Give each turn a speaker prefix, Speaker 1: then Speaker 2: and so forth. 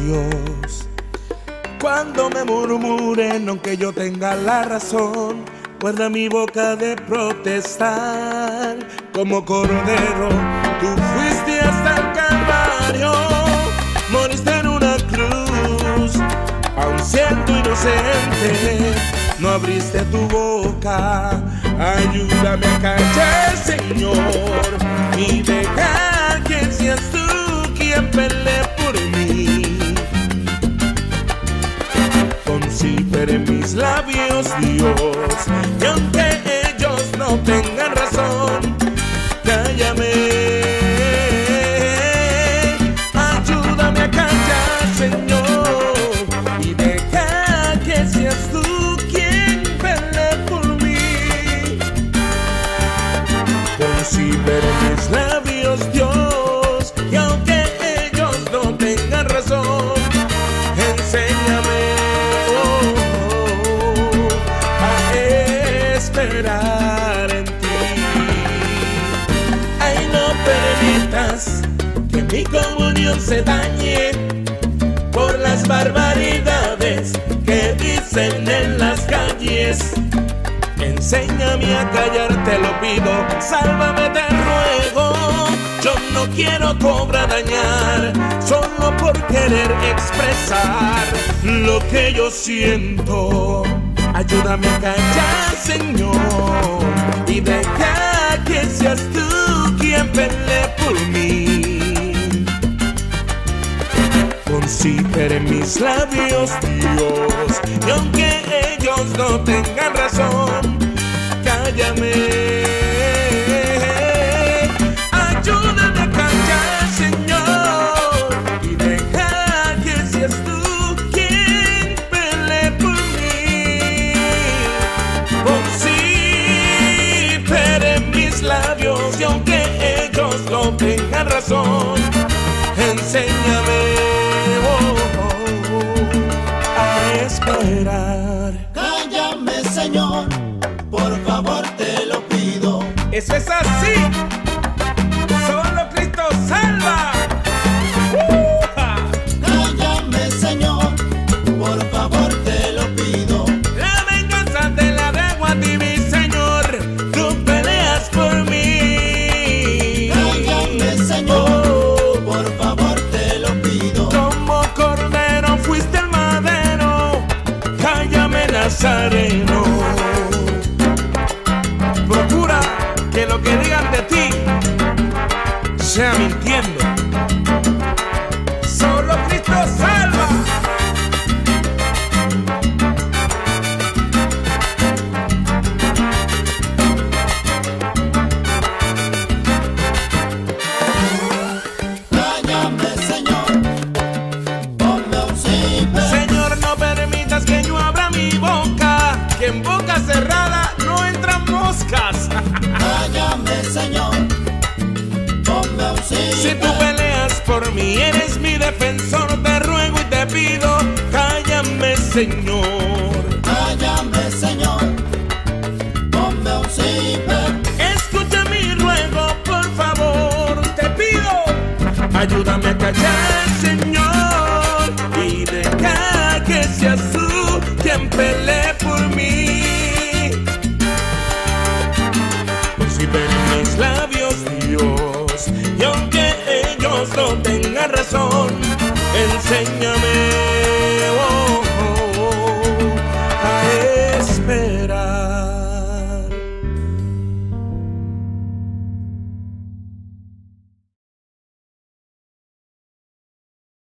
Speaker 1: Dios. Cuando me murmuren, aunque yo tenga la razón, guarda mi boca de protestar. Como cordero, tú fuiste hasta el Calvario, moriste en una cruz. Aun siendo inocente, no abriste tu boca. Ayúdame a callar, Señor, y deja que seas tú quien pelee por mí. Concibe en mis labios, Dios, y aunque ellos no tengan razón, cállame. Ayúdame a callar, Señor, y deja que seas tú quien pelee por mí. Concibe en mis labios, Dios, y aunque ellos no tengan razón, enséñame esperar en ti. Ay, no permitas que mi comunión se dañe por las barbaridades que dicen en las calles. Enséñame a callar, te lo pido, sálvame, te ruego. Yo no quiero cobrar dañar, solo por querer expresar lo que yo siento. Ayúdame a callar, Señor, y deja que seas tú quien pelee por mí. Concibe en mis labios, Dios, y aunque ellos no tengan razón, cállame. Ayúdame a callar, Señor, y deja que seas tú quien pelee por mí. Concibe en mis labios, y aunque ellos no tengan razón, enséñame a esperar.
Speaker 2: Cállame, Señor, por favor te lo pido.
Speaker 1: Eso es así. Solo Cristo salva.
Speaker 2: Cállame, Señor, por favor te lo pido.
Speaker 1: La venganza te la dejo a ti, mi Señor. Tú peleas por mí.
Speaker 2: Cállame, Señor, por favor te lo pido.
Speaker 1: Como cordero fuiste el madero, cállame, Nazareno. Procura que lo que digan de ti sea mintiendo. Solo Cristo salva.
Speaker 2: Cállame, Señor, ponme un zipper.
Speaker 1: Señor, no permitas que yo abra mi boca, que en boca cerrada no entran moscas.
Speaker 2: Cállame, Señor, ponme un zipper.
Speaker 1: Si tú peleas por mí, eres mi defensor, te ruego y te pido, cállame, Señor.
Speaker 2: Cállame, Señor, ponme un zipper.
Speaker 1: Escucha mi ruego, por favor, te pido, ayúdame a callar, Señor, y deja que seas tú quien pelee por mí. Concibe en mis labios, Dios, y aunque ellos no tengan razón, enséñame